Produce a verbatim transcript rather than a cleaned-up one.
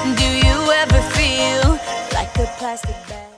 Do you ever feel like a plastic bag?